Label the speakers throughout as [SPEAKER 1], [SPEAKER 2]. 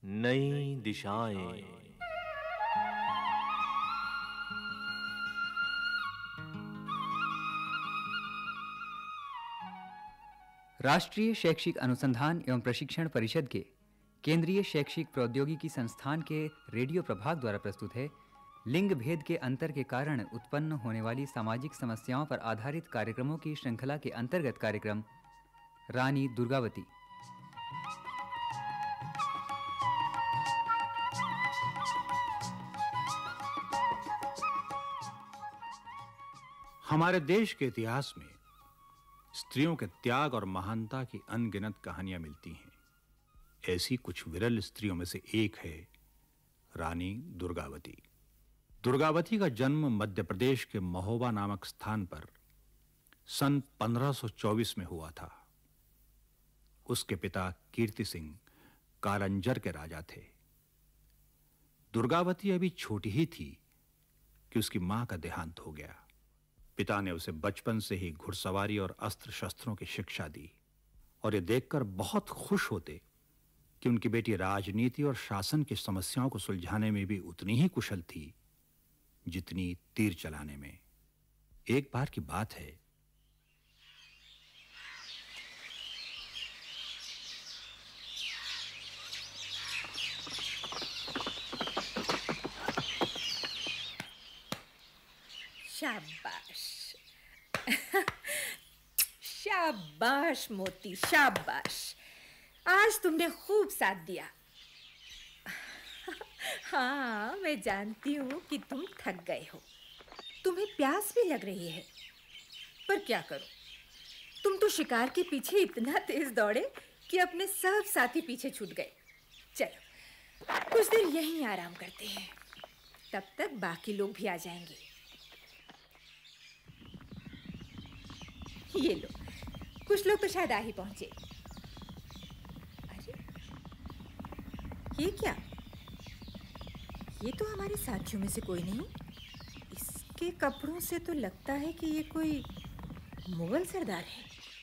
[SPEAKER 1] नई दिशाएं।
[SPEAKER 2] राष्ट्रीय शैक्षिक अनुसंधान एवं प्रशिक्षण परिषद के केंद्रीय शैक्षिक प्रौद्योगिकी संस्थान के रेडियो प्रभाग द्वारा प्रस्तुत है लिंग भेद के अंतर के कारण उत्पन्न होने वाली सामाजिक समस्याओं पर आधारित कार्यक्रमों की श्रृंखला के अंतर्गत कार्यक्रम रानी दुर्गावती।
[SPEAKER 3] हमारे देश के इतिहास में स्त्रियों के त्याग और महानता की अनगिनत कहानियां मिलती हैं। ऐसी कुछ विरल स्त्रियों में से एक है रानी दुर्गावती। दुर्गावती का जन्म मध्य प्रदेश के महोबा नामक स्थान पर सन 1524 में हुआ था। उसके पिता कीर्ति सिंह कालंजर के राजा थे। दुर्गावती अभी छोटी ही थी कि उसकी मां का देहांत हो गया। पिता ने उसे बचपन से ही घुड़सवारी और अस्त्र शस्त्रों की शिक्षा दी और ये देखकर बहुत खुश होते कि उनकी बेटी राजनीति और शासन की समस्याओं को सुलझाने में भी उतनी ही कुशल थी जितनी तीर चलाने में। एक बार की बात है,
[SPEAKER 4] शाबाश शाबाश मोती, शाबाश। आज तुमने खूब साथ दिया। हाँ, मैं जानती हूँ कि तुम थक गए हो, तुम्हें प्यास भी लग रही है, पर क्या करो, तुम तो शिकार के पीछे इतना तेज दौड़े कि अपने सब साथी पीछे छूट गए। चलो कुछ देर यहीं आराम करते हैं, तब तक बाकी लोग भी आ जाएंगे। ये लो, कुछ लोग तो शायद आ ही पहुंचे। अरे ये क्या? ये तो हमारे साथियों में से कोई नहीं। इसके कपड़ों से तो लगता है कि ये कोई मुगल सरदार है।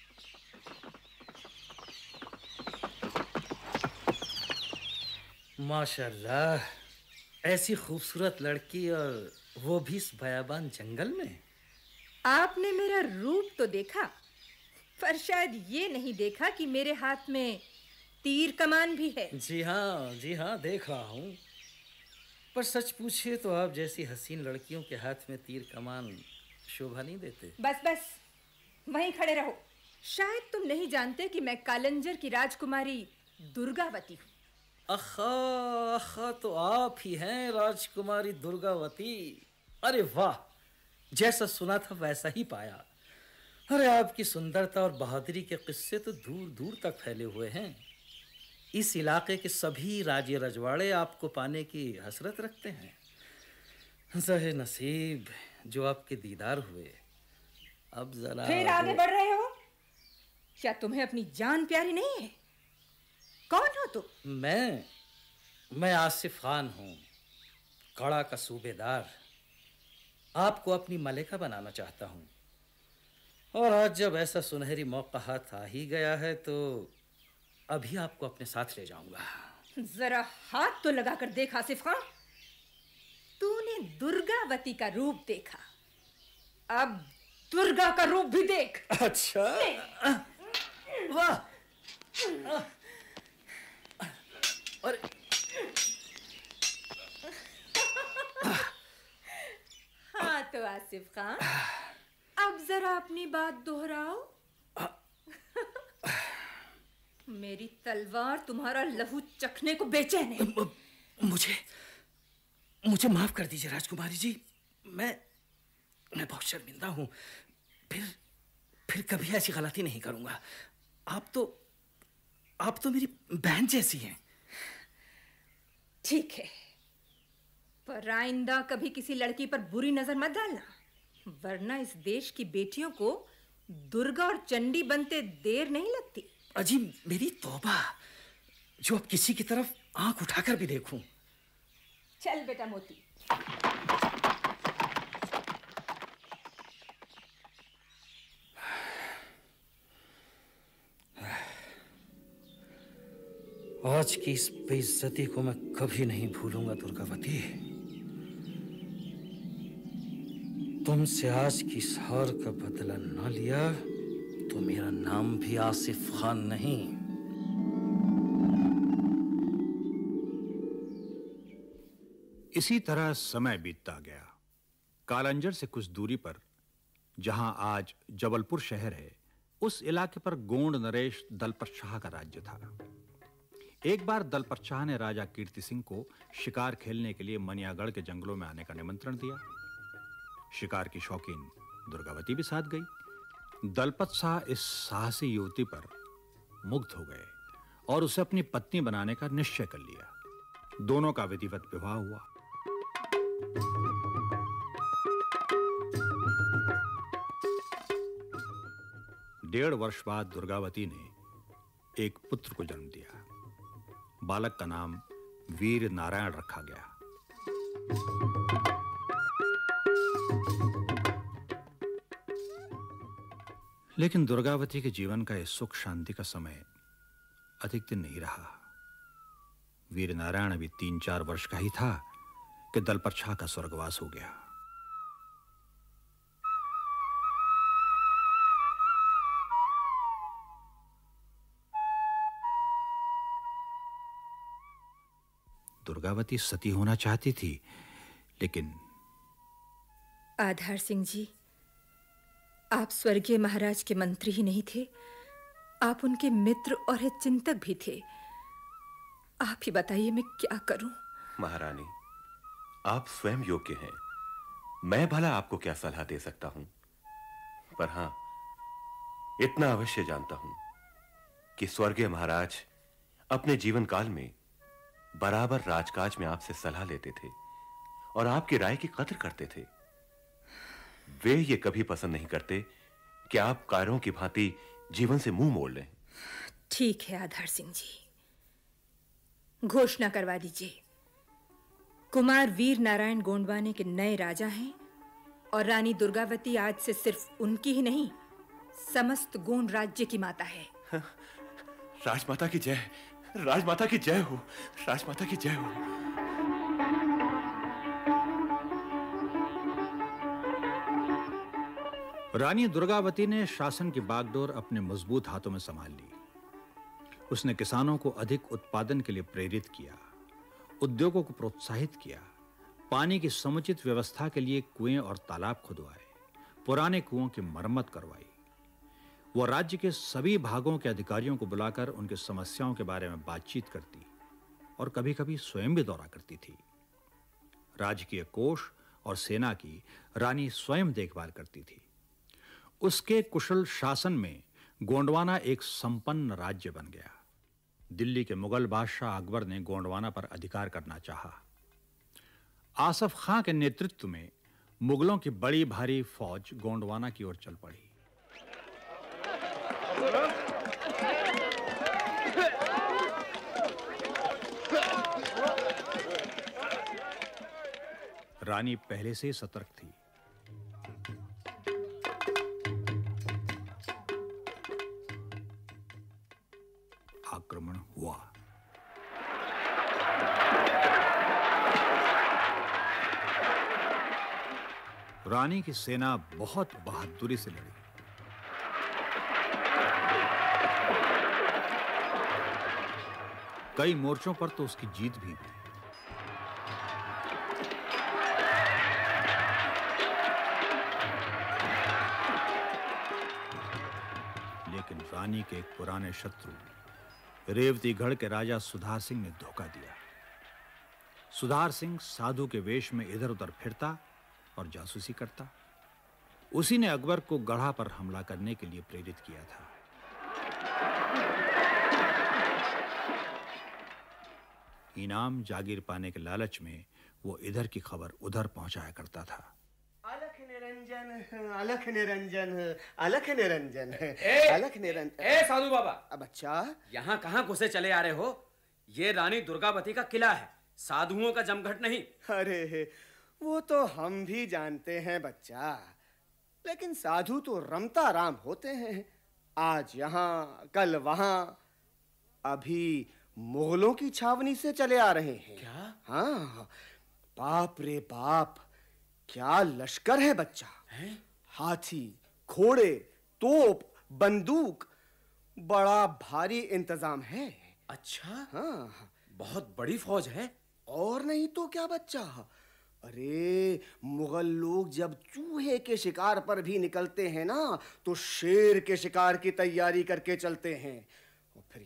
[SPEAKER 5] माशाल्लाह, ऐसी खूबसूरत लड़की और वो भी इस बयाबान जंगल में।
[SPEAKER 4] आपने मेरा रूप तो देखा, पर शायद ये नहीं देखा कि मेरे हाथ में तीर कमान भी है।
[SPEAKER 5] जी हाँ, देख रहा हूँ। पर सच पूछिए तो आप जैसी हसीन लड़कियों के हाथ में तीर कमान शोभा नहीं देते।
[SPEAKER 4] बस वहीं खड़े रहो। शायद तुम नहीं जानते कि मैं कालंजर की राजकुमारी दुर्गावती हूँ।
[SPEAKER 5] अखा तो आप ही हैं राजकुमारी दुर्गावती। अरे वाह, जैसा सुना था वैसा ही पाया। अरे आपकी सुंदरता और बहादुरी के किस्से तो दूर दूर तक फैले हुए हैं। इस इलाके के सभी राजे रजवाड़े आपको पाने की हसरत रखते हैं। ज़हे नसीब जो आपके दीदार हुए। अब जरा
[SPEAKER 4] फिर आगे बढ़ रहे हो? क्या तुम्हें अपनी जान प्यारी नहीं है? कौन हो तुम?
[SPEAKER 5] मैं आसिफ खान हूँ, कड़ा का सूबेदार। आपको अपनी मलिका बनाना चाहता हूँ, और आज जब ऐसा सुनहरी मौका हाथ आ ही गया है तो अभी आपको अपने साथ ले जाऊंगा।
[SPEAKER 4] जरा हाथ तो लगा कर देख आसिफ खान। तूने दुर्गावती का रूप देखा, अब दुर्गा का रूप भी देख।
[SPEAKER 5] अच्छा, वाह। और
[SPEAKER 4] हाँ तो आसिफ खान, अब जरा अपनी बात दोहराओ। मेरी तलवार तुम्हारा लहू चखने को बेचैन है।
[SPEAKER 5] मुझे माफ कर दीजिए राजकुमारी जी। मैं बहुत शर्मिंदा हूँ। फिर कभी ऐसी गलती नहीं करूंगा। आप तो मेरी बहन जैसी हैं।
[SPEAKER 4] ठीक है, पर आइंदा कभी किसी लड़की पर बुरी नजर मत डालना, वरना इस देश की बेटियों को दुर्गा और चंडी बनते देर नहीं लगती।
[SPEAKER 5] अजी मेरी तौबा, जो अब किसी की तरफ आंख उठाकर भी देखूं।
[SPEAKER 4] चल बेटा मोती।
[SPEAKER 5] आज की इस बेइज्जती को मैं कभी नहीं भूलूंगा दुर्गावती। तुमसे आज की इस हार का बदला न लिया तो मेरा नाम भी आसिफ खान नहीं।
[SPEAKER 3] इसी तरह समय बीतता गया। कालंजर से कुछ दूरी पर, जहां आज जबलपुर शहर है, उस इलाके पर गोंड नरेश दलपत शाह का राज्य था। एक बार दलपत शाह ने राजा कीर्ति सिंह को शिकार खेलने के लिए मनियागढ़ के जंगलों में आने का निमंत्रण दिया। शिकार की शौकीन दुर्गावती भी साथ गई। दलपत शाह इस साहसी युवती पर मुग्ध हो गए और उसे अपनी पत्नी बनाने का निश्चय कर लिया। दोनों का विधिवत विवाह हुआ। डेढ़ वर्ष बाद दुर्गावती ने एक पुत्र को जन्म दिया। बालक का नाम वीर नारायण रखा गया। लेकिन दुर्गावती के जीवन का यह सुख शांति का समय अधिक दिन नहीं रहा। वीर नारायण अभी 3-4 वर्ष का ही था कि दलपत शाह का स्वर्गवास हो गया। दुर्गावती सती होना चाहती थी, लेकिन
[SPEAKER 4] आधार सिंह जी, आप स्वर्गीय महाराज के मंत्री ही नहीं थे, आप उनके मित्र और हितचिंतक भी थे। आप ही बताइए मैं क्या करूं?
[SPEAKER 6] महारानी, आप स्वयं योग्य हैं। मैं भला आपको क्या सलाह दे सकता हूं, पर हां, इतना अवश्य जानता हूं कि स्वर्गीय महाराज अपने जीवन काल में बराबर राजकाज में आपसे सलाह लेते थे और आपकी राय की कद्र करते थे। वे ये कभी पसंद नहीं करते कि आप कायरों की भांति जीवन से मुंह मोड़ लें।
[SPEAKER 4] ठीक है आधार सिंह जी, घोषणा करवा दीजिए। कुमार वीर नारायण गोंडवाने के नए राजा हैं और रानी दुर्गावती आज से सिर्फ उनकी ही नहीं, समस्त गोंड राज्य की माता है।
[SPEAKER 6] राजमाता की जय, राजमाता की जय हो, राजमाता की जय हो।
[SPEAKER 3] रानी दुर्गावती ने शासन की बागडोर अपने मजबूत हाथों में संभाल ली। उसने किसानों को अधिक उत्पादन के लिए प्रेरित किया, उद्योगों को प्रोत्साहित किया, पानी की समुचित व्यवस्था के लिए कुएं और तालाब खुदवाए, पुराने कुओं की मरम्मत करवाई। वह राज्य के सभी भागों के अधिकारियों को बुलाकर उनकी समस्याओं के बारे में बातचीत करती और कभी-कभी स्वयं भी दौरा करती थी। राजकीय कोष और सेना की रानी स्वयं देखभाल करती थी। उसके कुशल शासन में गोंडवाना एक संपन्न राज्य बन गया। दिल्ली के मुगल बादशाह अकबर ने गोंडवाना पर अधिकार करना चाहा। आसफ खां के नेतृत्व में मुगलों की बड़ी भारी फौज गोंडवाना की ओर चल पड़ी। रानी पहले से सतर्क थी। आक्रमण हुआ। रानी की सेना बहुत बहादुरी से लड़ी। कई मोर्चों पर तो उसकी जीत भी हुई। लेकिन रानी के एक पुराने शत्रु रेवतीगढ़ के राजा सुधार सिंह ने धोखा दिया। सुधार सिंह साधु के वेश में इधर-उधर फिरता और जासूसी करता। उसी ने अकबर को गढ़ा पर हमला करने के लिए प्रेरित किया था। इनाम जागीर पाने के लालच में वो इधर की खबर उधर पहुंचाया करता था।
[SPEAKER 7] अलख निरंजन, अलख निरंजन, अलख निरंजन, अलख निरंजन।
[SPEAKER 8] ए साधु बाबा,
[SPEAKER 7] बच्चा
[SPEAKER 8] यहाँ कहाँ घुसे चले आ रहे हो? ये रानी दुर्गावती का किला है, साधुओं का जमघट नहीं।
[SPEAKER 7] अरे वो तो हम भी जानते हैं बच्चा, लेकिन साधु तो रमता राम होते हैं। आज यहाँ कल वहाँ, अभी मुगलों की छावनी से चले आ रहे हैं।
[SPEAKER 5] क्या?
[SPEAKER 7] हाँ, बाप रे बाप, क्या लश्कर है बच्चा।
[SPEAKER 5] हैं?
[SPEAKER 7] हाथी, घोड़े, तोप, बंदूक, बड़ा भारी इंतजाम है।
[SPEAKER 5] अच्छा,
[SPEAKER 7] हाँ,
[SPEAKER 5] बहुत बड़ी फौज है।
[SPEAKER 7] और नहीं तो क्या बच्चा। अरे, मुगल लोग जब चूहे के शिकार पर भी निकलते हैं ना, तो शेर के शिकार की तैयारी करके चलते हैं। और फिर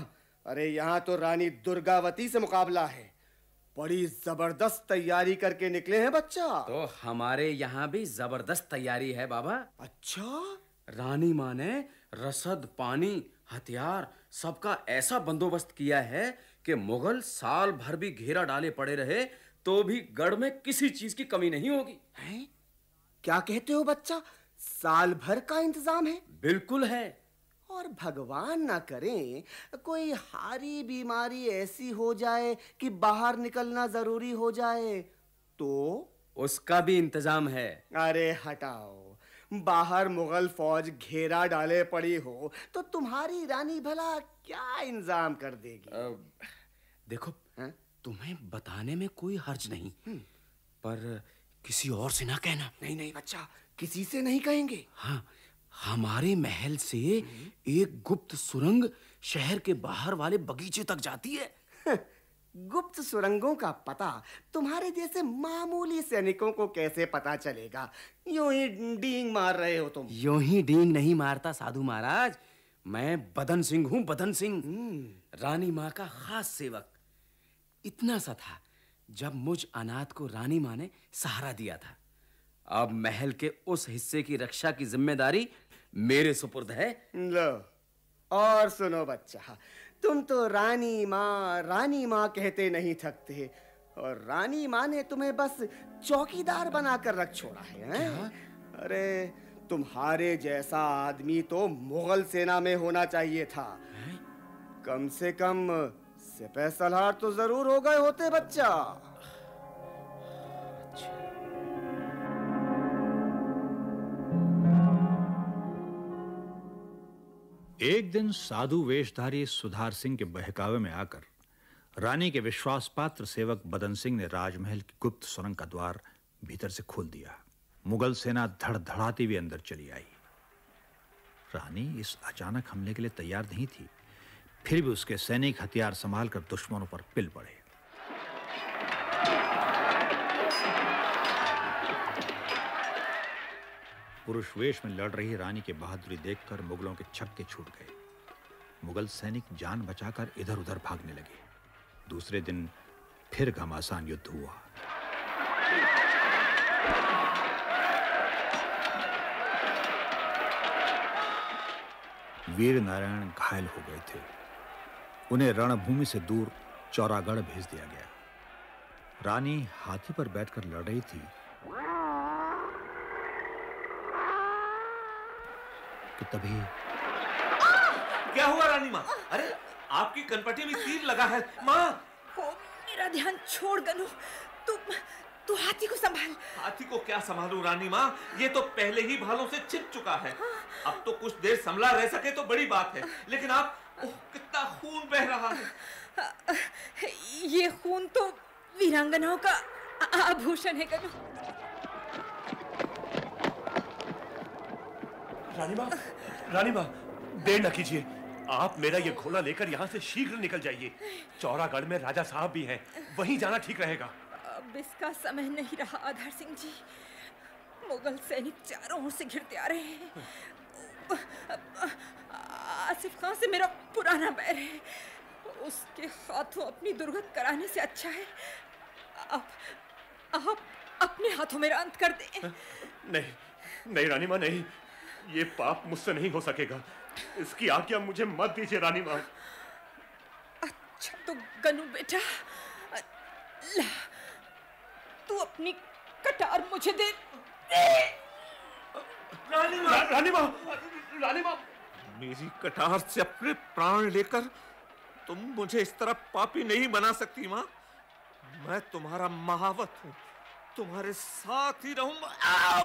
[SPEAKER 7] यहाँ तो रानी दुर्गावती से मुकाबला है। बड़ी जबरदस्त तैयारी करके निकले हैं बच्चा।
[SPEAKER 8] तो हमारे यहाँ भी जबरदस्त तैयारी है बाबा।
[SPEAKER 7] अच्छा?
[SPEAKER 8] रानी माँ ने रसद, पानी, हथियार सबका ऐसा बंदोबस्त किया है कि मुगल साल भर भी घेरा डाले पड़े रहे तो भी गढ़ में किसी चीज की कमी नहीं होगी।
[SPEAKER 7] हैं? क्या कहते हो बच्चा? साल भर का इंतजाम है?
[SPEAKER 8] बिल्कुल है।
[SPEAKER 7] और भगवान ना करें कोई हारी बीमारी ऐसी हो जाए कि बाहर निकलना जरूरी हो जाए तो?
[SPEAKER 8] उसका भी इंतजाम है।
[SPEAKER 7] अरे हटाओ, बाहर मुगल फौज घेरा डाले पड़ी हो तो तुम्हारी रानी भला क्या इंतजाम कर देगी?
[SPEAKER 8] देखो,
[SPEAKER 7] हाँ?
[SPEAKER 8] तुम्हें बताने में कोई हर्ज नहीं, पर किसी और से ना कहना।
[SPEAKER 7] नहीं नहीं बच्चा, किसी से नहीं कहेंगे।
[SPEAKER 8] हाँ, हमारे महल से एक गुप्त सुरंग शहर के बाहर वाले बगीचे तक जाती है।
[SPEAKER 7] गुप्त सुरंगों का पता तुम्हारे जैसे मामूली सैनिकों को कैसे पता चलेगा? यूं ही डींग मार रहे हो तुम।
[SPEAKER 8] यूं ही डींग नहीं मारता साधु महाराज, मैं बदन सिंह हूँ, बदन सिंह, रानी माँ का खास सेवक। इतना सा था जब मुझ अनाथ को रानी माँ ने सहारा दिया था। अब महल के उस हिस्से की रक्षा की जिम्मेदारी मेरे सुपुर्द है।
[SPEAKER 7] लो, और सुनो बच्चा, तुम तो रानी माँ कहते नहीं थकते, और रानी माँ ने तुम्हें बस चौकीदार बनाकर रख छोड़ा है, हैं? अरे, तुम्हारे जैसा आदमी तो मुगल सेना में होना चाहिए था। कम से कम सिपह सलार तो जरूर हो गए होते बच्चा।
[SPEAKER 3] एक दिन साधु वेशधारी सुधार सिंह के बहकावे में आकर रानी के विश्वास पात्र सेवक बदन सिंह ने राजमहल की गुप्त सुरंग का द्वार भीतर से खोल दिया। मुगल सेना धड़धड़ाती हुई अंदर चली आई। रानी इस अचानक हमले के लिए तैयार नहीं थी, फिर भी उसके सैनिक हथियार संभालकर दुश्मनों पर पिल पड़े। पुरुष वेश में लड़ रही रानी की बहादुरी देखकर मुगलों के छक्के छूट गए। मुगल सैनिक जान बचाकर इधर-उधर भागने लगे। दूसरे दिन फिर घमासान युद्ध हुआ। वीर नारायण घायल हो गए थे। उन्हें रणभूमि से दूर चौरागढ़ भेज दिया गया। रानी हाथी पर बैठकर लड़ रही थी कि तभी
[SPEAKER 6] क्या हुआ रानी माँ? अरे, आपकी कनपटी में तीर लगा है माँ।
[SPEAKER 4] ओ, मेरा ध्यान छोड़ गनु, तू हाथी को संभाल।
[SPEAKER 6] हाथी को क्या संभालूं रानी माँ? ये तो पहले ही भालों से छिप चुका है। अब तो कुछ देर संभला रह सके तो बड़ी बात है, लेकिन आप कितना खून बह रहा है।
[SPEAKER 4] ये खून तो वीरांगनाओं का आभूषण है गनु।
[SPEAKER 6] रानी माँ, देर न कीजिए। आप मेरा ये घोड़ा लेकर यहाँ से शीघ्र निकल जाइए। चौरागढ़ में राजा साहब भी हैं, वहीं जाना ठीक रहेगा।
[SPEAKER 4] अब इसका समय नहीं रहा आधार सिंह जी। मुगल सैनिक चारों ओर से घिरते आ रहे हैं। आसिफ खान से मेरा पुराना बैर है, उसके हाथों अपनी दुर्गत कराने से अच्छा है आप अपने हाथों मेरा अंत कर दें।
[SPEAKER 6] नहीं रानी माँ, नहीं, ये पाप मुझसे नहीं हो सकेगा। इसकी आज्ञा मुझे मत दीजिए रानी माँ।
[SPEAKER 4] अच्छा तो गनु बेटा, ला, तू अपनी कटार मुझे दे।
[SPEAKER 6] रानी माँ, मेरी कटार से अपने प्राण लेकर तुम मुझे इस तरह पापी नहीं बना सकती माँ। मैं तुम्हारा महावत हूँ, तुम्हारे साथ ही रहूंगा।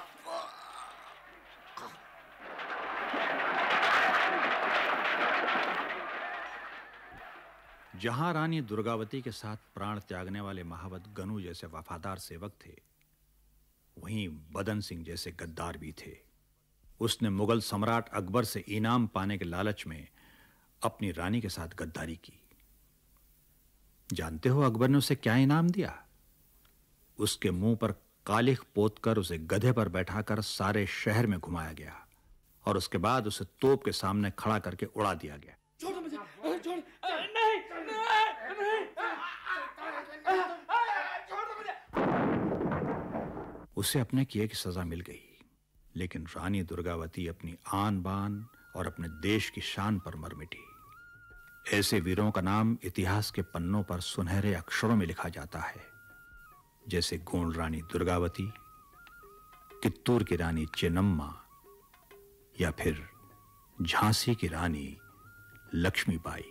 [SPEAKER 3] जहां रानी दुर्गावती के साथ प्राण त्यागने वाले महावत गनु जैसे वफादार सेवक थे, वहीं बदन सिंह जैसे गद्दार भी थे। उसने मुगल सम्राट अकबर से इनाम पाने के लालच में अपनी रानी के साथ गद्दारी की। जानते हो अकबर ने उसे क्या इनाम दिया? उसके मुंह पर कालिख पोतकर उसे गधे पर बैठाकर सारे शहर में घुमाया गया और उसके बाद उसे तोप के सामने खड़ा करके उड़ा दिया गया।
[SPEAKER 5] छोड़ो मुझे, छोड़,
[SPEAKER 3] उसे अपने किए की सजा मिल गई, लेकिन रानी दुर्गावती अपनी आन बान और अपने देश की शान पर मर मिटी। ऐसे वीरों का नाम इतिहास के पन्नों पर सुनहरे अक्षरों में लिखा जाता है, जैसे गोंड रानी दुर्गावती, कित्तूर की रानी चेन्नम्मा या फिर झांसी की रानी लक्ष्मीबाई।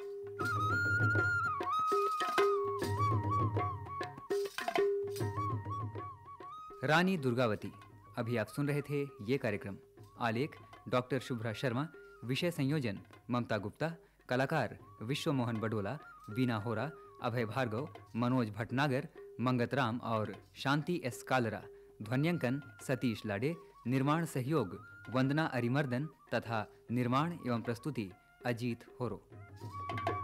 [SPEAKER 2] रानी दुर्गावती। अभी आप सुन रहे थे ये कार्यक्रम। आलेख डॉक्टर शुभ्रा शर्मा, विषय संयोजन ममता गुप्ता, कलाकार विश्व मोहन बडोला, वीना होरा, अभय भार्गव, मनोज भटनागर, मंगतराम और शांति एस कालरा। ध्वन्यांकन सतीश लाडे। निर्माण सहयोग वंदना अरिमर्दन तथा निर्माण एवं प्रस्तुति अजीत होरो।